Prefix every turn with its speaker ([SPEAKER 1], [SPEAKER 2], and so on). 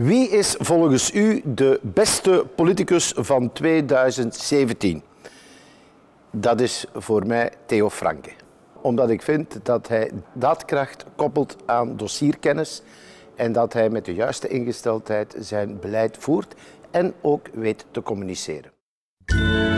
[SPEAKER 1] Wie is volgens u de beste politicus van 2017? Dat is voor mij Theo Franke. Omdat ik vind dat hij daadkracht koppelt aan dossierkennis en dat hij met de juiste ingesteldheid zijn beleid voert en ook weet te communiceren.